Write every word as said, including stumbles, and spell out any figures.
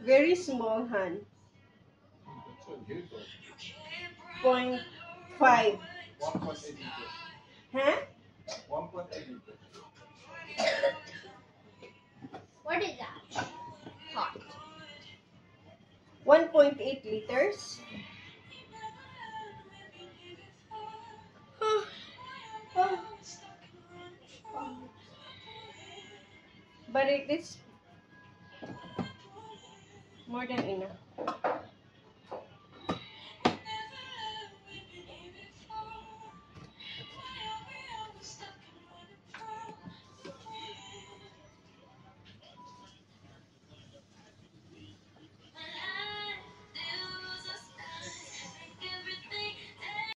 very small hand. Point five. one point eight liters. Huh? one point eight liters. What is that? Hot. one point eight liters. But it is more than enough.